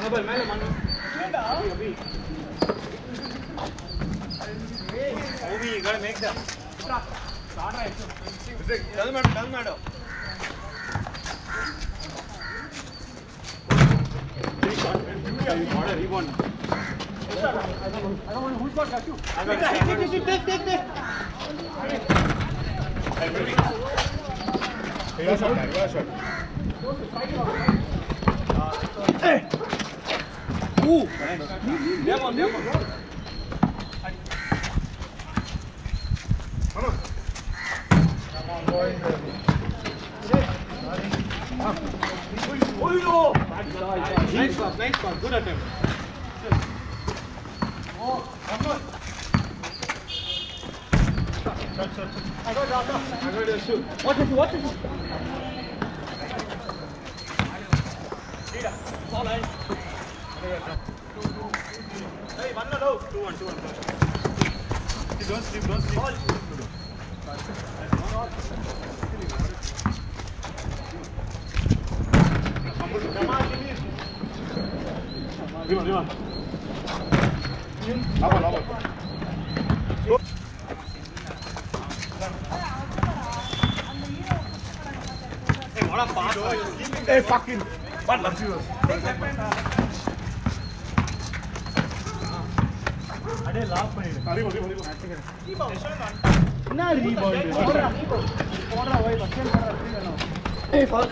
Double, Manu. Obi, you gotta make that. Doesn't matter. Rebound. I don't want who's got you. Take. Shot. Hey. Ooh. Demon. Come on, boy. Nice pass. Good attempt. Oh, come on. Shot. I got your shoot. What is it? Ball line. Hey, 1 no. 2-1. Don't sleep. Ball. Come on, Liman. Up. Hey, what a pass. Hey, fucking. What lucky was. Ade laugh பண்ணிடு. என்ன rebound? போடா போய் பச்சன் போடா rebound. ஏய் fall.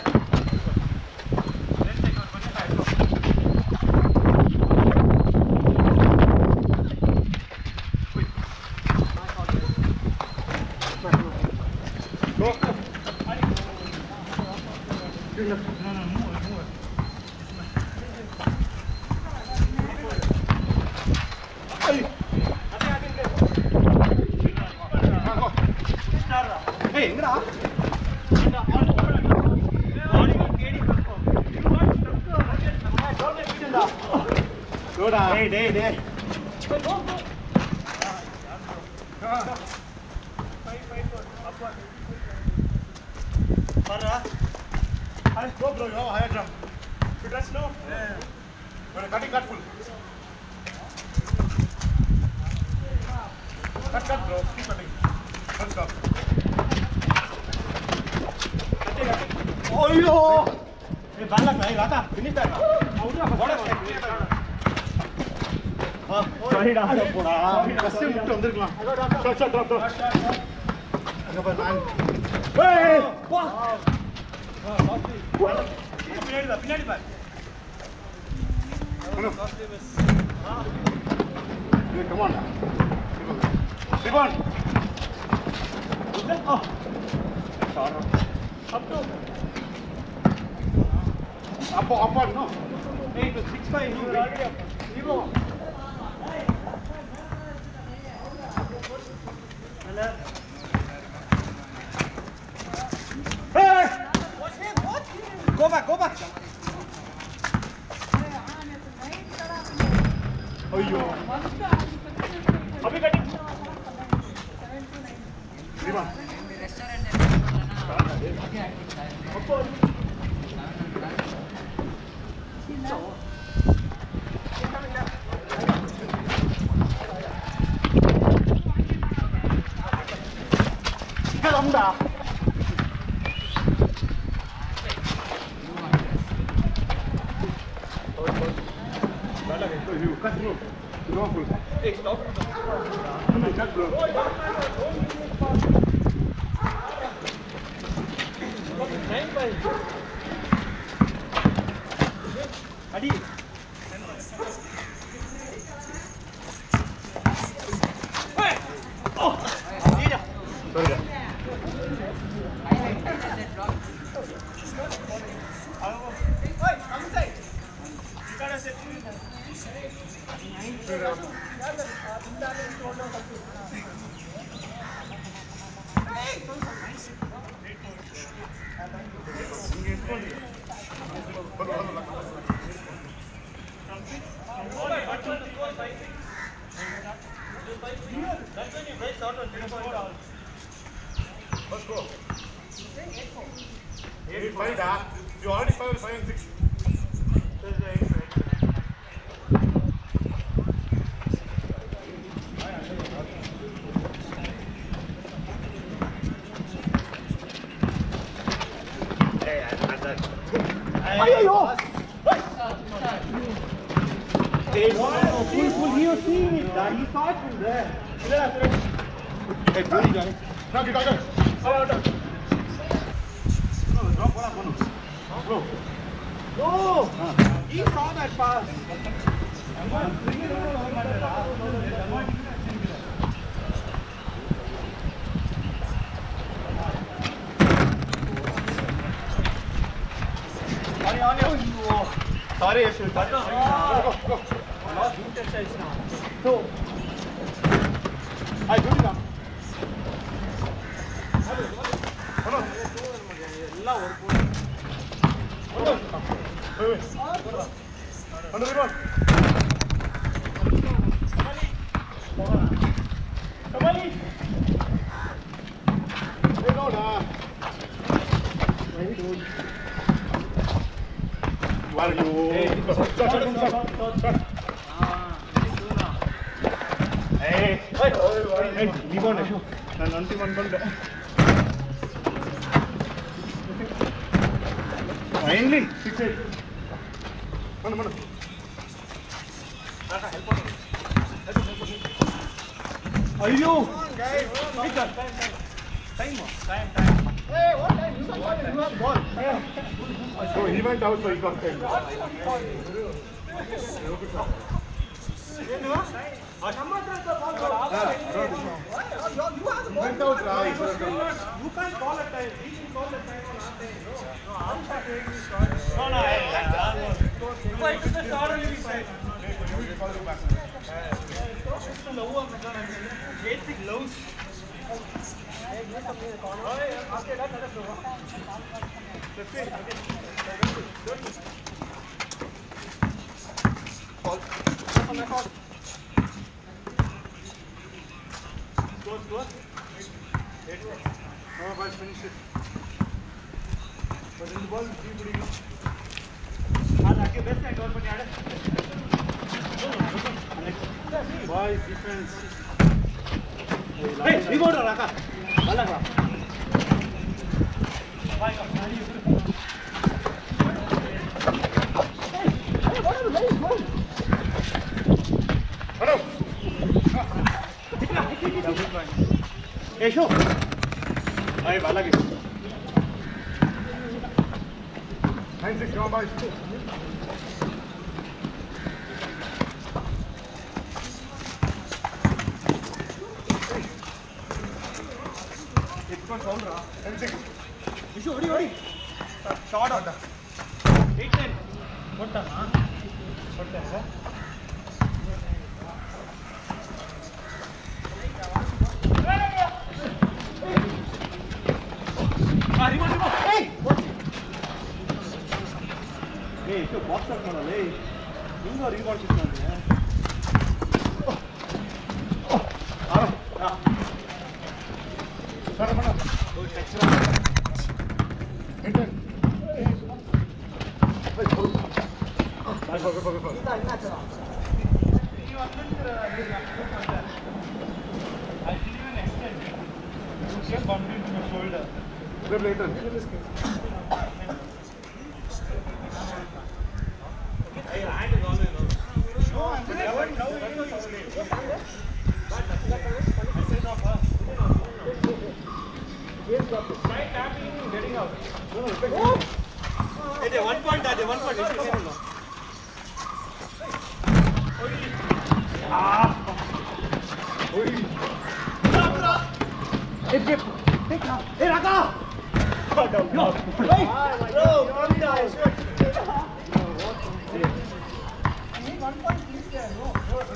Day. Go bro, you have a higher drum. You touch now? Yeah. But cut full. Cut bro, keep cutting. Don't stop. Oh yo! Hey, ball lag nahi, Rata. Finish that. What a strike. Sorry, Rata. First time to underglass. Shot, drop. Hey! Wow! Pinadi back. Come on. Rebound. Oh. Up, no. 8 to 6-5. You are already up. Rebound. Hey! What? Go back. Oh, yo. Abhi cutting. Rebound. Hey, stop. Cut, bro. Adi. Hey! Oh! Sorry. Hey, come inside. You gotta sit. That's when you break out on 3 point out. Let's go. 8-5, you already 5 and 6. Full. He was seeing it. He saw it from there. Hey, Johnny. No, get out. Out. No, drop one up, Manu. Bro. No! He saw that pass. Sorry, Ashwin. Go. Lost exercise now. So, I do it now. Hello. Kammanhalli. Hey, no, nah. Where are you? Hey, leave on issue. And until one ball. Finally, 6-8. Manu. Are you? Time. Hey, what time? You got ball. So he went out, so he got 10. Went out, right? You can't call a time. We can call the time on our time. No, AllStar taking this shot. No, I took the shot only beside. Basic lows. Score. No, boys, finish it. But in the ball, keep putting it. Best side, door pani aade. Boys, defense. Hey, rebound raka. Ball lagwa. Hey, what are the guys going? Hello. Hey, show. Hey, ball lagi. 9-6, come on, boys. Odi. Shot on. 8-10. What the? Remove. Hey! What's it? Hey, you box up on a lay. You got rebound this one, yeah. Hey, Raka! Yo! Hey! Bro, come down! I need 1 point please there. No.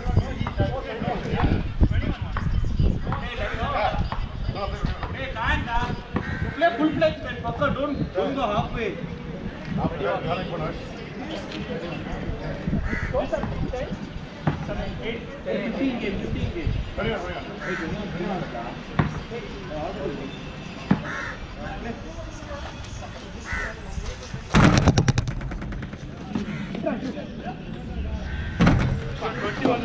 Hey, can't. You play full play, man. Paka, don't go halfway. Halfway, 15 game. 21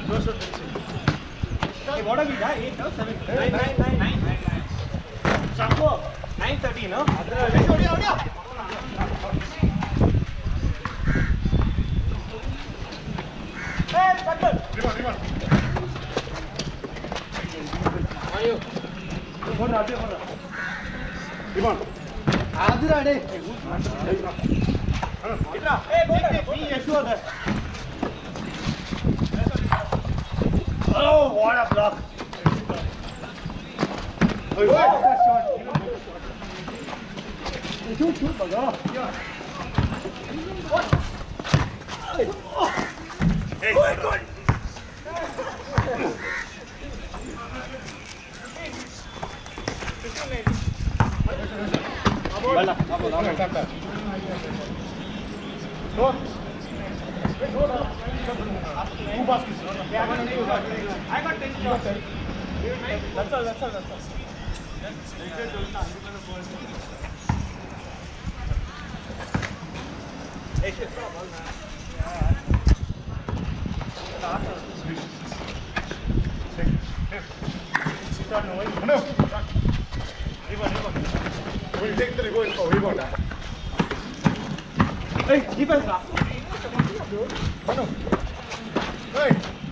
Hey, what have we done? 8 or 7? 9. Shampoo, 9:30, no? Oh, what a block! Shoot, baga. Hey, good. I got 10 shots. That's all. Hey, shit, ball, man. Manu. We'll take the rebound. Rebound. Hey, defense. Manu. Hey.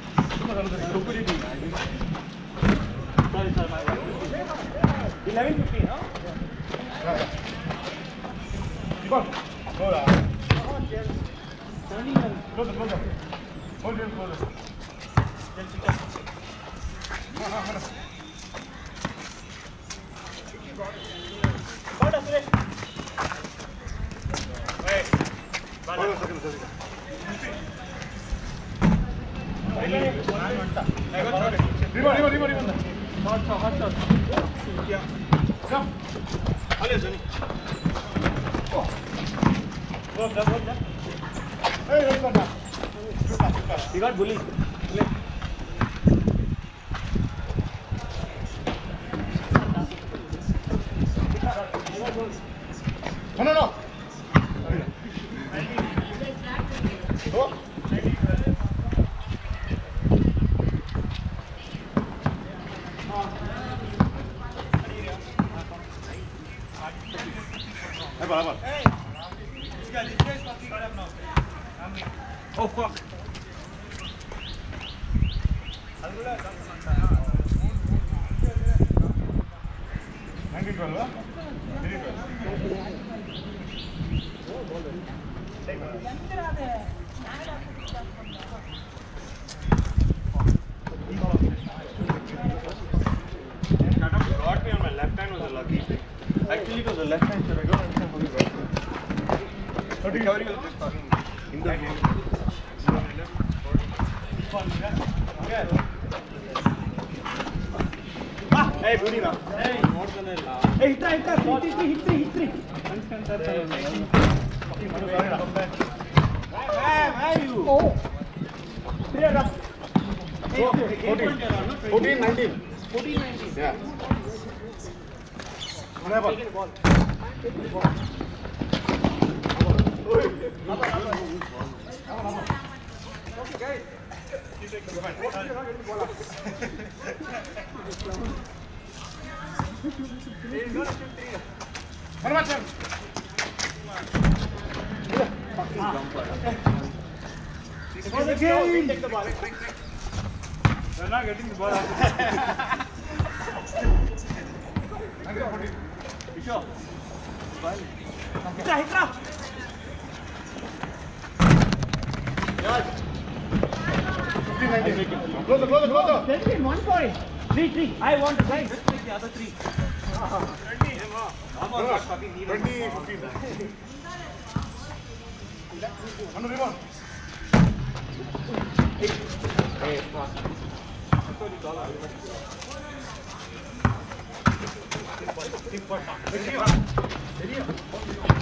Sorry, sir. 11:15, no? Rebound. Go lah. Closer. Hold him closer. Hot shot. Come. Go. Hey, he got bullied. No. Go. Hey, this guy's fucking up now. Oh fuck. Got me on my left hand was a lucky thing. Actually, it was a left hand, so I don't understand how he got me. How did he was just fucking in the game? Hey, booty now. Hey, hit three. Where you? Oh. 3 up. 14-19. Yeah. What happened? Take the ball. Okay, guys. You take the ball. You're not getting the ball up. He's gonna shoot 3. One more time. For the game. Take the ball. They're not getting the ball out. Sure. Hitra. Closer. 1 point. 3. I want to play. Just take the other 3. 20, 15. Manu, rebound. Hey, fast.